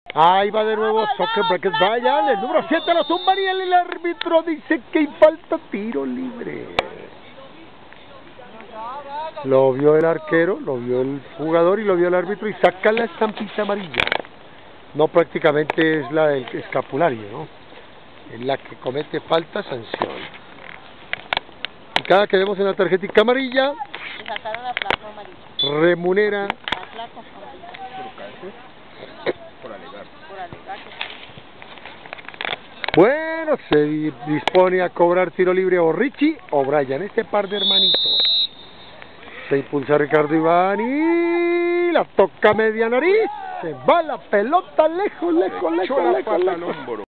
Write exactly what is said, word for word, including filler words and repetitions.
Ahí va de nuevo Zuckerberg, Brian, el número siete lo tumba y el árbitro dice que falta tiro libre. Lo vio el arquero, lo vio el jugador y lo vio el árbitro y saca la estampita amarilla. No, prácticamente es la del escapulario, ¿no? Es la que comete falta, sanción. Y cada que vemos en la tarjetita amarilla, remunera. Bueno, se dispone a cobrar tiro libre o Richie o Brian, este par de hermanitos. Se impulsa Ricardo Iván y la toca media nariz. Se va la pelota lejos, lejos, lejos, lejos, lejos.